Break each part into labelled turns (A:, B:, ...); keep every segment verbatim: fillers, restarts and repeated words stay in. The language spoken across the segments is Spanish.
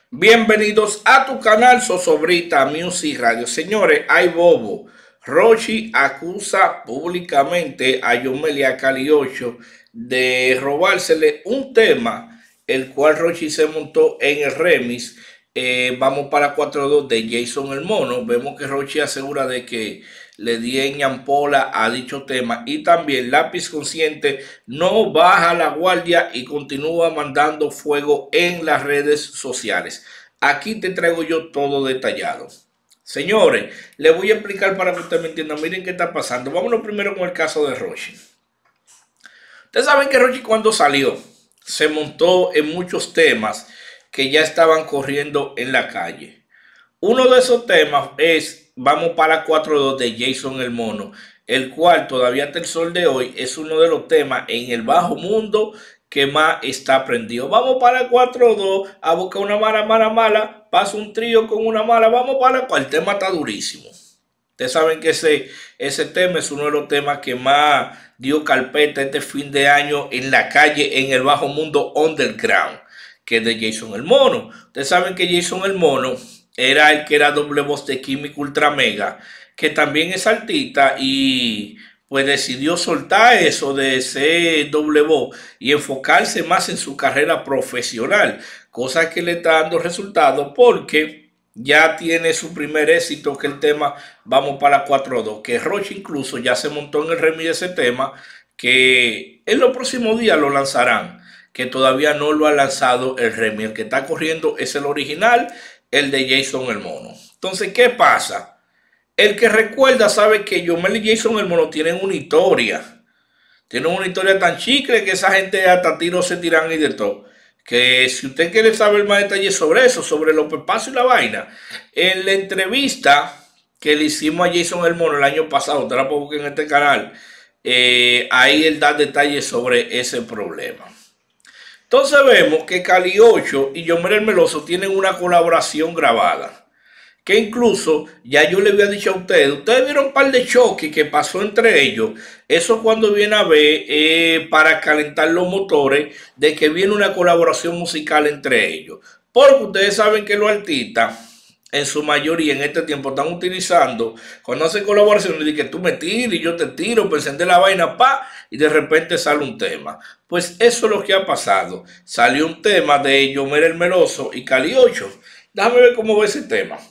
A: Bienvenidos a tu canal Zozobrita Music Radio. Señores, hay bobo. Rochi acusa públicamente a Yomelia Caliocho de robársele un tema, el cual Rochi se montó en el remix. Eh, vamos para cuatro dos de Jason el Mono. Vemos que Rochi asegura de que le di en ñampola a dicho tema, y también Lápiz Consciente no baja la guardia y continúa mandando fuego en las redes sociales. Aquí te traigo yo todo detallado. Señores, les voy a explicar para que ustedes me entiendan. Miren qué está pasando. Vámonos primero con el caso de Rochi. Ustedes saben que Rochi, cuando salió, se montó en muchos temas que ya estaban corriendo en la calle. Uno de esos temas es Vamos para cuatro dos de Jason el Mono, el cual todavía hasta el sol de hoy es uno de los temas en el bajo mundo que más está prendido. Vamos para cuatro dos a buscar una mala, mala, mala. Pasa un trío con una mala. Vamos para cual. El tema está durísimo. Ustedes saben que ese, ese tema es uno de los temas que más dio carpeta este fin de año en la calle, en el bajo mundo underground, que es de Jason el Mono. Ustedes saben que Jason el Mono era el que era doble voz de Químico Ultra Mega, que también es artista, y pues decidió soltar eso de ser doble voz y enfocarse más en su carrera profesional, cosa que le está dando resultados porque ya tiene su primer éxito, que el tema Vamos para cuatro dos, que Rochi incluso ya se montó en el remix de ese tema, que en los próximos días lo lanzarán, que todavía no lo ha lanzado el remix. El que está corriendo es el original, el de Jason el Mono. Entonces, ¿qué pasa? El que recuerda sabe que Yomel y Jason el Mono tienen una historia. Tienen una historia tan chicle que esa gente hasta tiros se tiran y de todo. Que si usted quiere saber más detalles sobre eso, sobre los pepazos y la vaina, en la entrevista que le hicimos a Jason el Mono el año pasado, te la puedo buscar en este canal, eh, ahí él da detalles sobre ese problema. Entonces vemos que Caliocho y Yomel el Meloso tienen una colaboración grabada, que incluso ya yo le había dicho a ustedes, ustedes vieron un par de choques que pasó entre ellos. Eso cuando viene a ver eh, para calentar los motores de que viene una colaboración musical entre ellos, porque ustedes saben que los artistas en su mayoría en este tiempo están utilizando, cuando hacen colaboraciones, de que tú me tiras y yo te tiro, pues encender la vaina, pa, y de repente sale un tema. Pues eso es lo que ha pasado. Salió un tema de Yomel el Meloso y Caliocho. Déjame ver cómo va ese tema.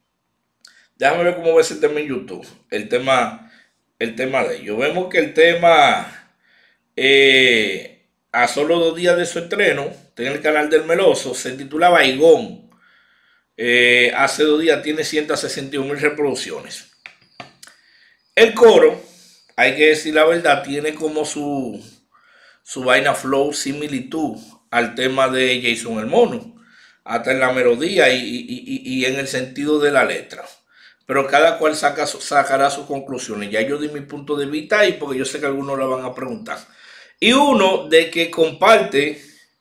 A: Déjame ver cómo va ese tema en YouTube. El tema, el tema de ellos. Vemos que el tema, eh, a solo dos días de su estreno, en el canal del Meloso, se titula Baigón. Eh, hace dos días tiene ciento sesenta y un mil reproducciones. El coro, hay que decir la verdad, tiene como su, su vaina flow similitud al tema de Jason el Mono, hasta en la melodía y, y, y, y en el sentido de la letra. Pero cada cual saca, sacará sus conclusiones. Ya yo di mi punto de vista ahí, porque yo sé que algunos la van a preguntar. Y uno de que comparte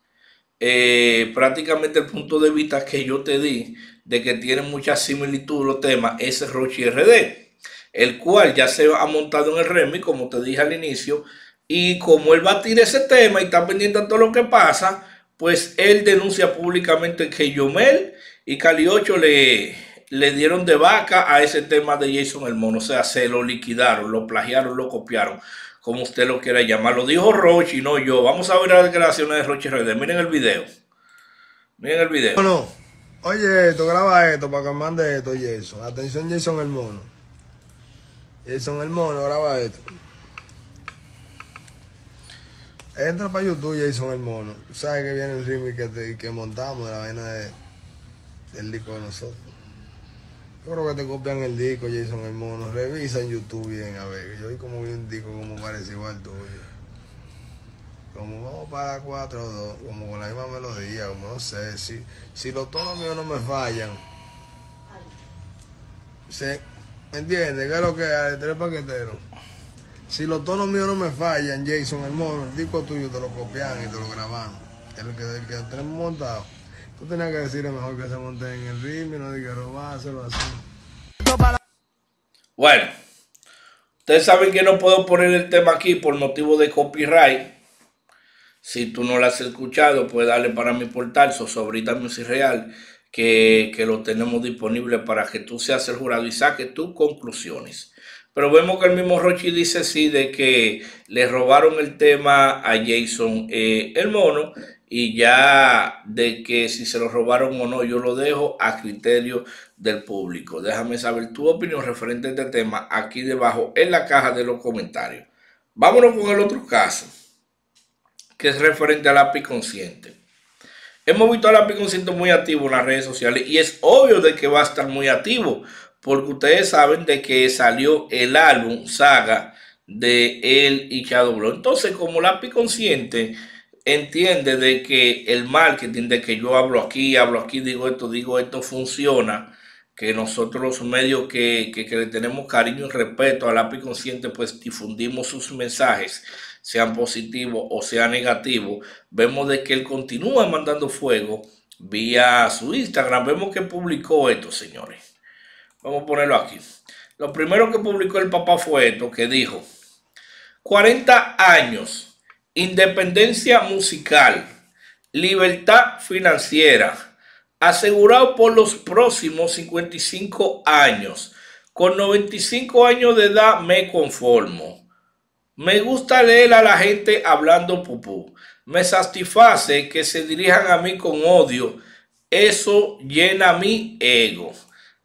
A: eh, prácticamente el punto de vista que yo te di, de que tienen mucha similitud los temas, es Rochi R D, el cual ya se ha montado en el remix, como te dije al inicio, y como él va a tirar ese tema y está pendiente de todo lo que pasa, pues él denuncia públicamente que Yomel y Caliocho le, le dieron de vaca a ese tema de Jason el Mono. O sea, se lo liquidaron, lo plagiaron, lo copiaron, como usted lo quiera llamar. Lo dijo Rochi, no yo. Vamos a ver las declaraciones de Rochi R D. Miren el video. Miren el video.
B: Bueno, oye esto, graba esto para que mande esto, Jason. Atención, Jason el Mono. Jason el Mono, graba esto. Entra para YouTube, Jason el Mono. Sabes que viene el remix que, te, que montamos de la vaina de, del disco de nosotros. Yo creo que te copian el disco, Jason el Mono. Revisa en YouTube bien, a ver. Yo vi como vi un disco como parece igual al tuyo. Como vamos para cuatro dos, como con la misma melodía, como no sé, si, si los tonos míos no me fallan. ¿Se, ¿Me entiendes? ¿Qué es lo que hay? Tres paqueteros. Si los tonos míos no me fallan, Jason el Mono, el disco tuyo te lo copian y te lo graban. El que, el que tenemos montado. Tú tenías que decirle mejor que se monte en el ritmo y no digas robárselo así.
A: Bueno, ustedes saben que no puedo poner el tema aquí por motivo de copyright. Si tú no lo has escuchado, puedes darle para mi portal, Zozobrita Music Real, que, que lo tenemos disponible para que tú seas el jurado y saques tus conclusiones. Pero vemos que el mismo Rochi dice sí de que le robaron el tema a Jason eh, el mono, y ya de que si se lo robaron o no, yo lo dejo a criterio del público. Déjame saber tu opinión referente a este tema aquí debajo en la caja de los comentarios. Vámonos con el otro caso, que es referente al lápiz consciente. Hemos visto al lápiz consciente muy activo en las redes sociales y es obvio de que va a estar muy activo, porque ustedes saben de que salió el álbum Saga de él y Shadow Blow. Entonces, como lápiz consciente entiende de que el marketing, de que yo hablo aquí, hablo aquí, digo esto, digo esto, funciona, que nosotros los medios que, que, que le tenemos cariño y respeto al lápiz consciente, pues difundimos sus mensajes, sean positivos o sean negativos. Vemos de que él continúa mandando fuego vía su Instagram. Vemos que publicó esto, señores. Vamos a ponerlo aquí. Lo primero que publicó el papá fue esto, que dijo: cuarenta años. Independencia musical, libertad financiera, asegurado por los próximos cincuenta y cinco años. Con noventa y cinco años de edad me conformo. Me gusta leer a la gente hablando pupú. Me satisface que se dirijan a mí con odio. Eso llena mi ego,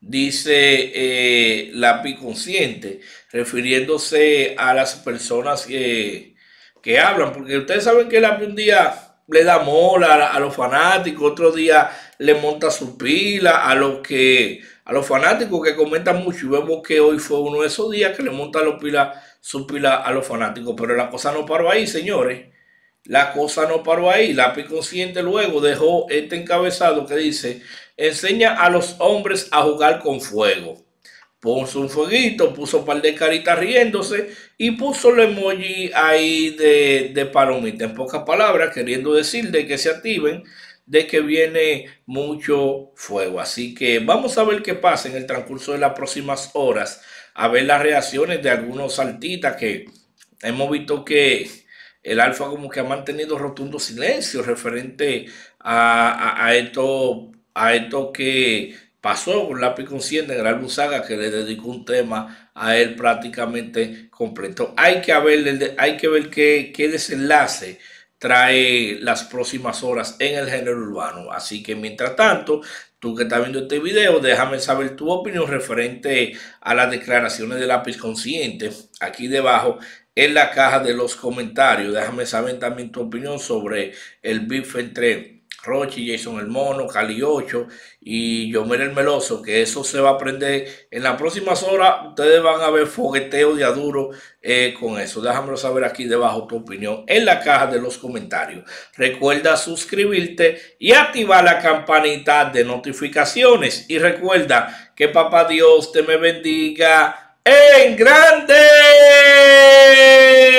A: dice eh, lápiz consciente, refiriéndose a las personas que... que hablan, porque ustedes saben que él un día le da mola a, a los fanáticos, otro día le monta su pila a los que a los fanáticos que comentan mucho, y vemos que hoy fue uno de esos días que le monta los pila, su pila a los fanáticos. Pero la cosa no paró ahí, señores, la cosa no paró ahí. Lápiz consciente luego dejó este encabezado que dice: enseña a los hombres a jugar con fuego. Puso un fueguito, puso un par de caritas riéndose y puso el emoji ahí de, de palomita. En pocas palabras, queriendo decir de que se activen, de que viene mucho fuego. Así que vamos a ver qué pasa en el transcurso de las próximas horas, a ver las reacciones de algunos artistas, que hemos visto que el Alfa como que ha mantenido rotundo silencio referente a, a, a esto, a esto que pasó con lápiz consciente en el álbum Saga, que le dedicó un tema a él prácticamente completo. Hay que ver, hay que ver qué, qué desenlace trae las próximas horas en el género urbano. Así que mientras tanto, tú que estás viendo este video, déjame saber tu opinión referente a las declaraciones de lápiz consciente aquí debajo en la caja de los comentarios. Déjame saber también tu opinión sobre el beef entre Rochi, Jason el Mono, Cali ocho y Yomel el Meloso, que eso se va a aprender en las próximas horas. Ustedes van a ver fogueteo de aduro eh, con eso. Déjamelo saber aquí debajo tu opinión en la caja de los comentarios. Recuerda suscribirte y activar la campanita de notificaciones. Y recuerda que papá Dios te me bendiga en grande.